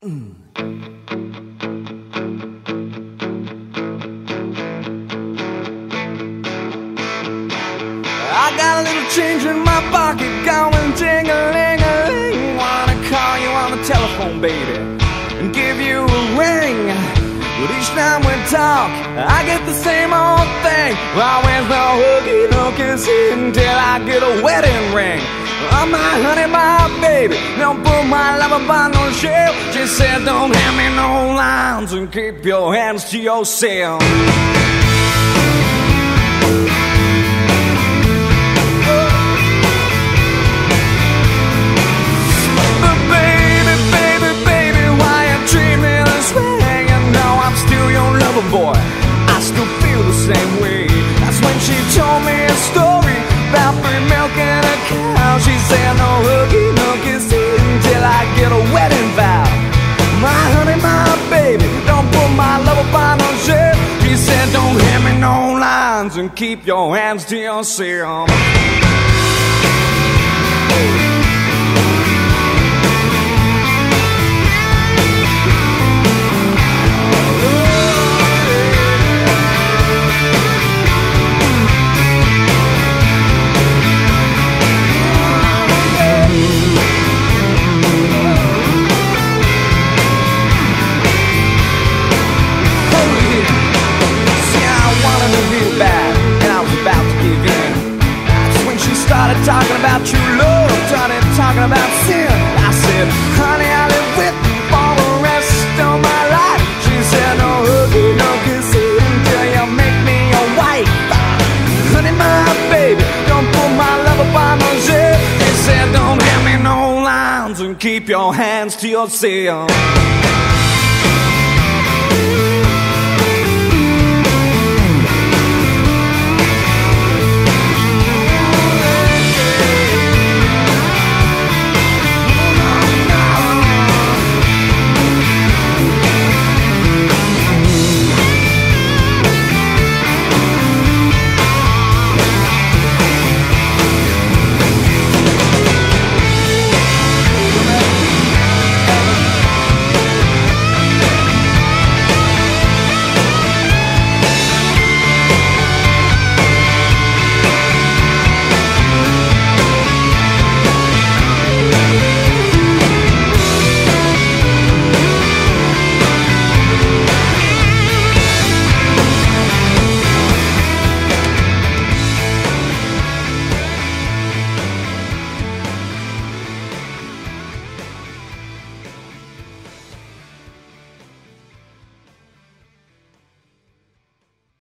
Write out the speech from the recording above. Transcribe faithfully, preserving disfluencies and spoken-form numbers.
Mm. I got a little change in my pocket going ting-a-ling-a-ling. Wanna call you on the telephone, baby, and give you a ring. But each time we talk, I get the same old thing. Always no hooky, no kissing until I get a wedding ring. Oh, my honey, my baby, don't put my love upon no shelf. She said, don't hand me no lines and keep your hands to yourself. But baby, baby, baby, why you treat me this way? You know I'm still your lover boy, I still feel the same way. That's when she told me a story about free milk and a cow. She said no hooky, no kissing until I get a wedding vow. My honey, my baby, don't put my love upon no shelf. She said don't hand me no lines and keep your hands to yourself. Talking about true love, started talking about sin. I said, honey, I live with you for the rest of my life. She said, no hooky, no kissing until you make me your wife. Honey, my baby, don't put my love upon no shelf. She said, don't hand me no lines and keep your hands to yourself.